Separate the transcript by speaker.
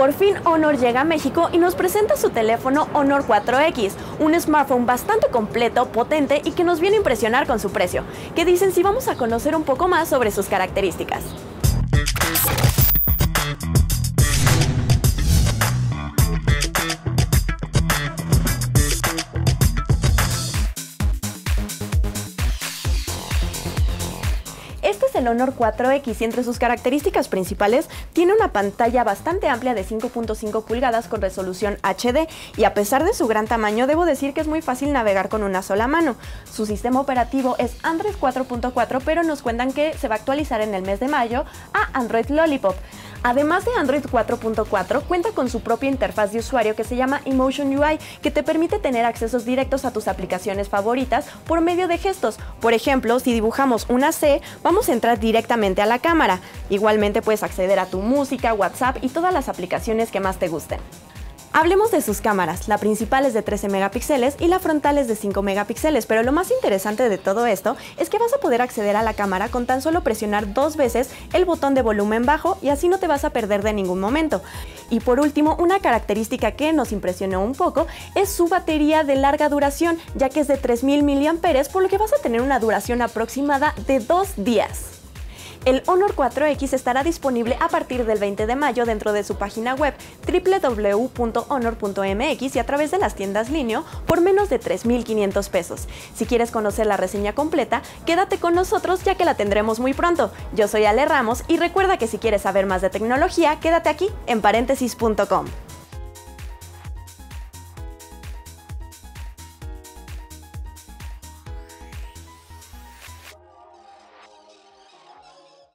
Speaker 1: Por fin Honor llega a México y nos presenta su teléfono Honor 4X, un smartphone bastante completo, potente y que nos viene a impresionar con su precio. ¿Qué dicen si vamos a conocer un poco más sobre sus características? Este es el Honor 4X y entre sus características principales tiene una pantalla bastante amplia de 5.5 pulgadas con resolución HD y a pesar de su gran tamaño debo decir que es muy fácil navegar con una sola mano. Su sistema operativo es Android 4.4 pero nos cuentan que se va a actualizar en el mes de mayo a Android Lollipop. Además de Android 4.4, cuenta con su propia interfaz de usuario que se llama Emotion UI, que te permite tener accesos directos a tus aplicaciones favoritas por medio de gestos. Por ejemplo, si dibujamos una C, vamos a entrar directamente a la cámara. Igualmente puedes acceder a tu música, WhatsApp y todas las aplicaciones que más te gusten. Hablemos de sus cámaras. La principal es de 13 megapíxeles y la frontal es de 5 megapíxeles, pero lo más interesante de todo esto es que vas a poder acceder a la cámara con tan solo presionar 2 veces el botón de volumen bajo y así no te vas a perder de ningún momento. Y por último, una característica que nos impresionó un poco es su batería de larga duración, ya que es de 3000 mAh, por lo que vas a tener una duración aproximada de 2 días. El Honor 4X estará disponible a partir del 20 de mayo dentro de su página web www.honor.mx y a través de las tiendas Linio por menos de 3,500 pesos. Si quieres conocer la reseña completa, quédate con nosotros ya que la tendremos muy pronto. Yo soy Ale Ramos y recuerda que si quieres saber más de tecnología, quédate aquí en paréntesis.com.